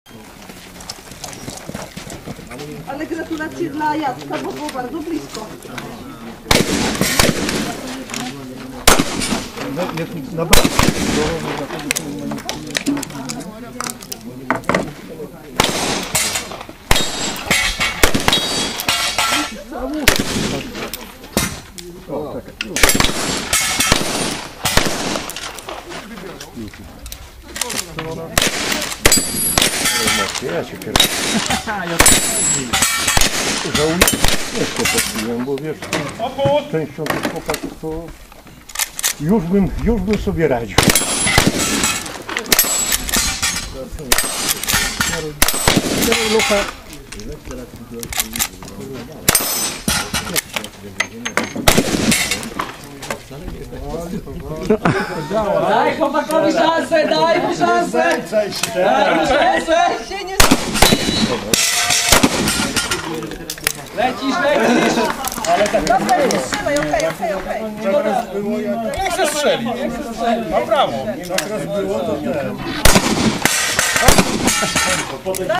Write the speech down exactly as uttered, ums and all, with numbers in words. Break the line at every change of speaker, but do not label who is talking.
Ale gratulacje dla Jacka, bo było bardzo blisko.
Na ja się kieruję. Żałuję, jeszcze popiłem, bo wiesz, częścią tych chłopaków to już bym, już bym sobie radził. Luka.
Daj chłopakowi szansę, daj mu szansę! Daj mu szansę! Lecisz, lecisz!
Dobra, trzymaj, okej, okej, okej.
Nie chcę strzelić. Ma prawo.
Tak raz było to ten.